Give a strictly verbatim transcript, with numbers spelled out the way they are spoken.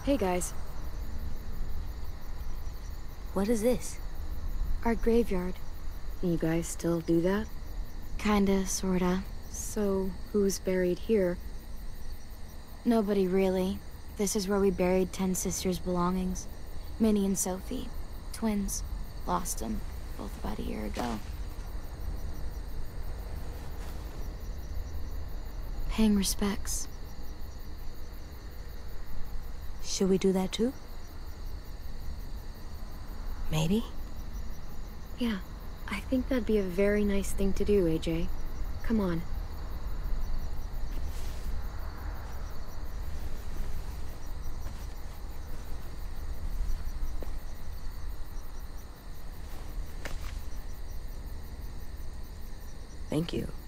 Hey guys, What is this? our graveyard. You guys still do that? Kinda, sorta. So, who's buried here? Nobody really. This is where we buried Ten Sisters' belongings. Minnie and Sophie. Twins. Lost them. Both about a year ago. Paying respects. Should we do that too? Maybe? Yeah, I think that'd be a very nice thing to do, A J. Come on. Thank you.